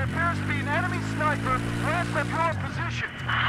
appears to be an enemy sniper west of your position.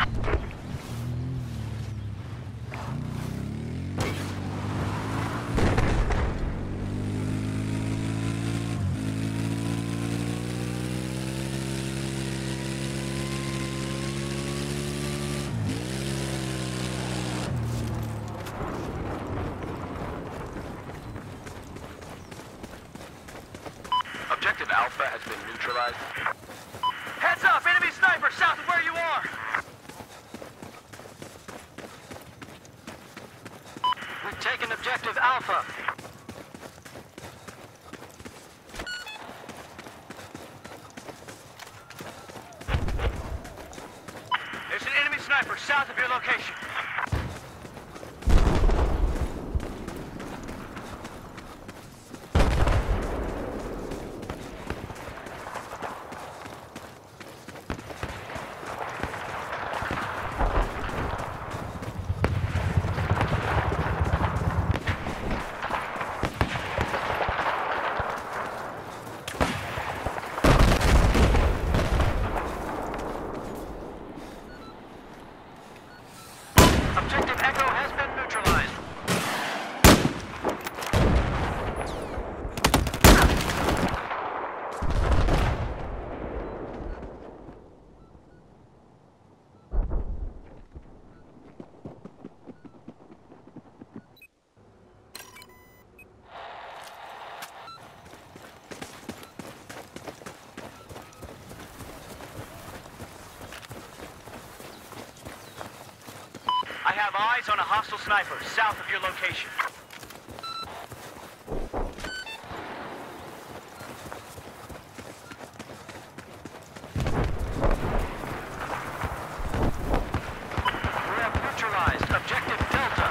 Objective Alpha has been neutralized. Heads up! Enemy sniper south of where you are! We've taken Objective Alpha. There's an enemy sniper south of your location. Objective Echo has been neutralized. I have eyes on a hostile sniper south of your location. We have neutralized Objective Delta.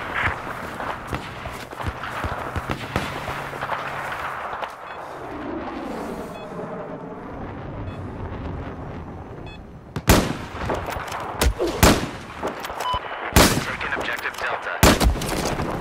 Taken Objective Delta.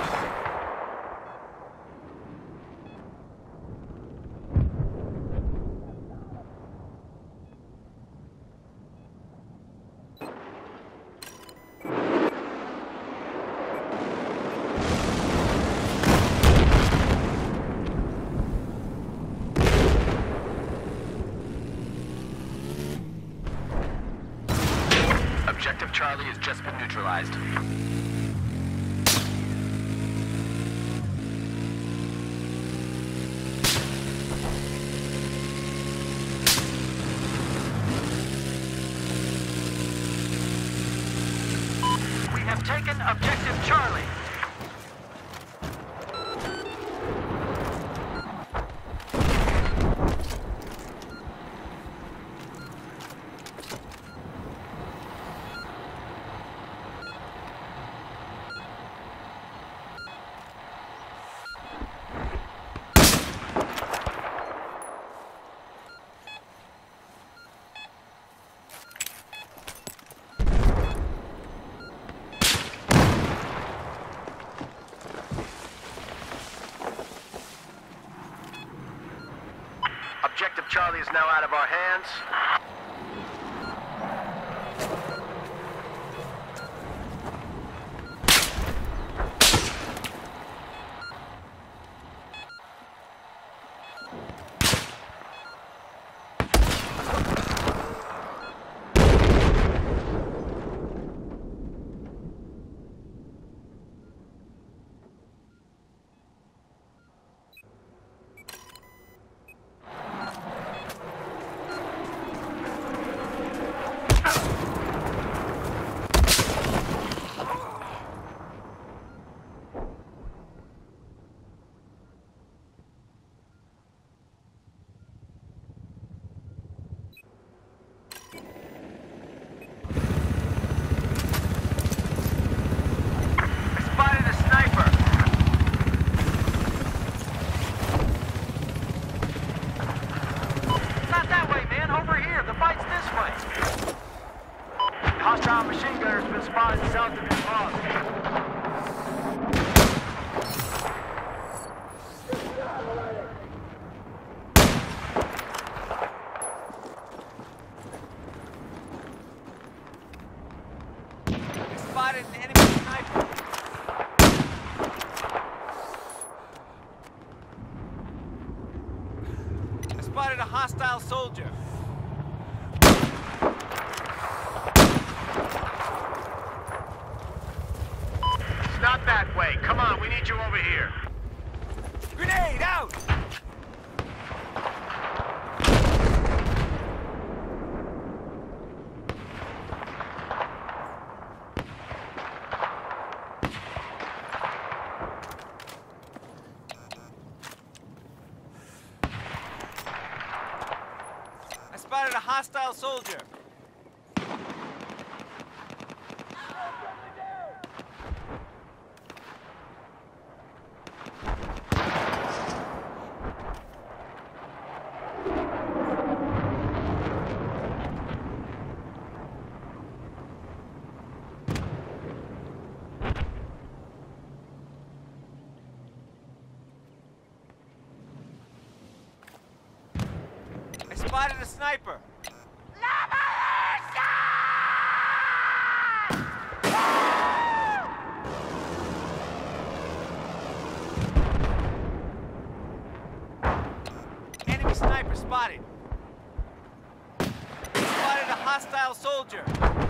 Objective Charlie has just been neutralized. We have taken Objective Charlie. Objective Charlie is now out of our hands. Spotted a sniper. Not that way, man. Over here. The fight's this way. Hostile machine gunner's been spotted south of your log. spotted a hostile soldier. It's not that way. Come on, we need you over here. Grenade out! I spotted a hostile soldier. I spotted a sniper. Enemy sniper spotted. Spotted a hostile soldier.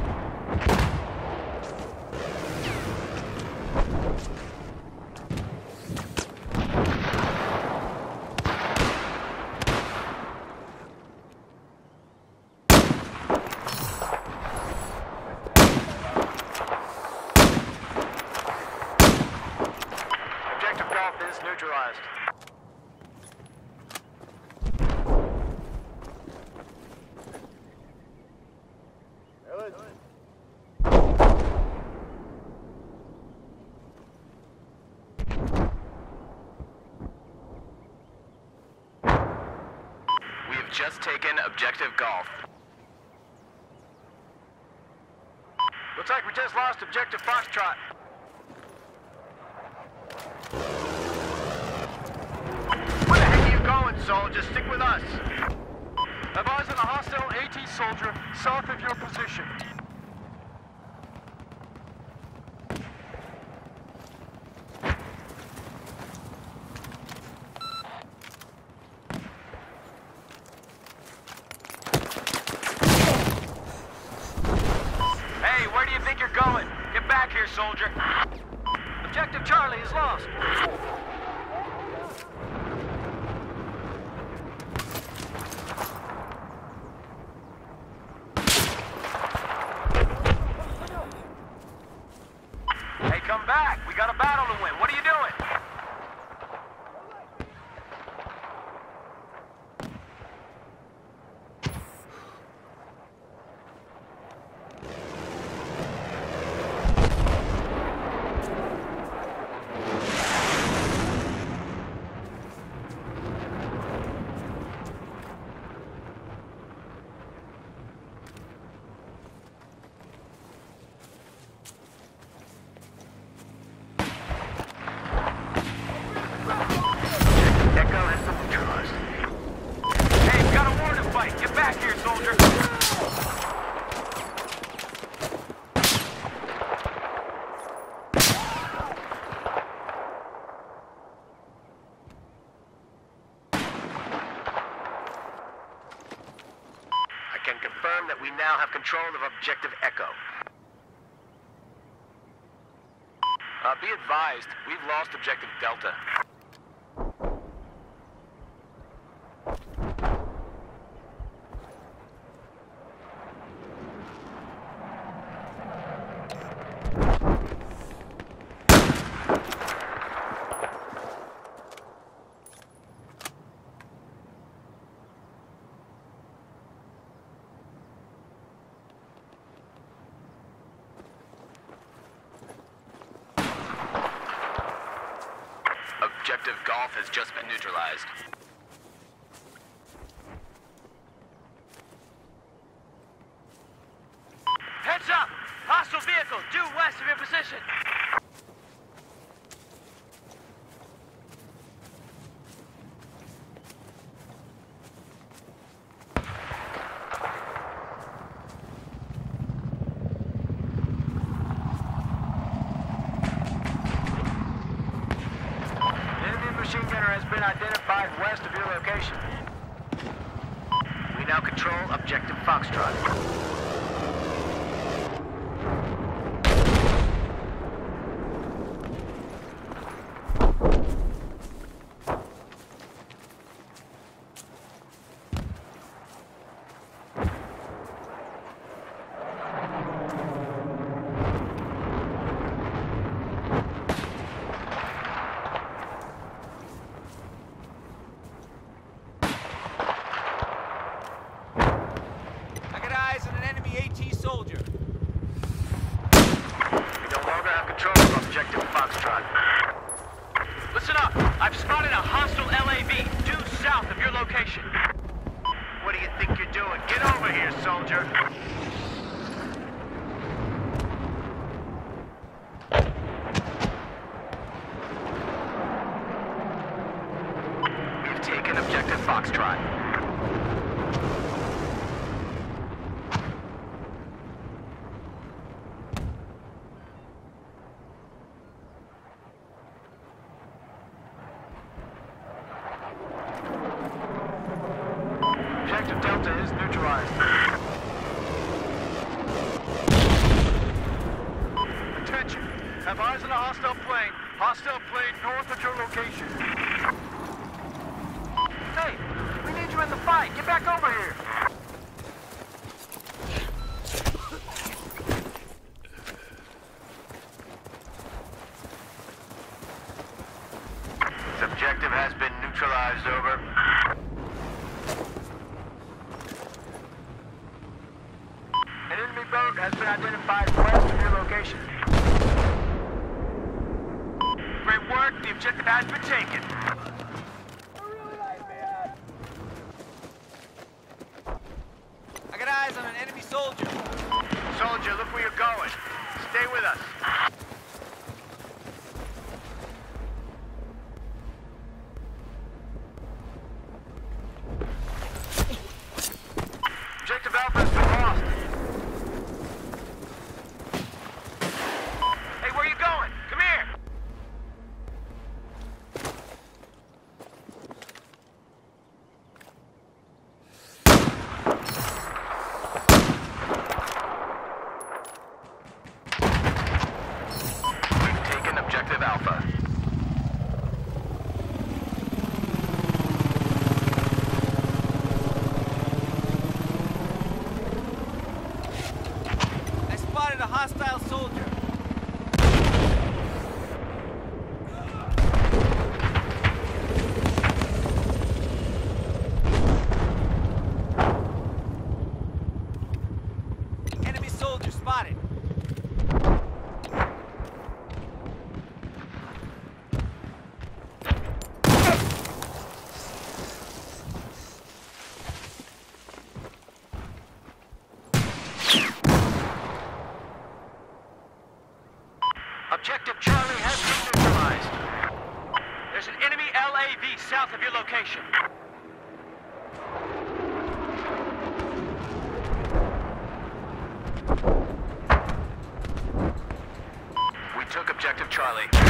Objective Golf is neutralized. We have just taken Objective Golf. Looks like we just lost Objective Foxtrot. Where the heck are you going, soldier? Stick with us. I've eyes on a hostile AT soldier south of your position. Hey, where do you think you're going? Get back here, soldier. Objective Charlie is lost. Hey, come back. We got a battle to win. What are you doing? Echo has been neutralized. Hey, got a war to fight. Get back here, soldier. I can confirm that we now have control of Objective Echo. Be advised, we've lost Objective Delta. Objective Golf has just been neutralized. Heads up! Hostile vehicle due west of your position. Enemy machine gunner has been identified west of your location. We now control Objective Foxtrot. Soldier. We no longer have control of Objective Foxtrot. Listen up. I've spotted a hostile LAV due south of your location. What do you think you're doing? Get over here, soldier! We've taken Objective Foxtrot. Objective Delta is neutralized. Attention. Have eyes on a hostile plane. Hostile plane north of your location. Hey, we need you in the fight. Get back over here. This objective has been neutralized, over. An enemy boat has been identified west of your location. Great work. The objective has been taken. I got eyes on an enemy soldier. Soldier, look where you're going. Stay with us. Objective Alpha has been lost. Hey, where you going? Come here. We've taken Objective Alpha. I spotted a hostile soldier. Enemy soldier spotted. Objective Charlie has been neutralized. There's an enemy LAV south of your location. We took Objective Charlie.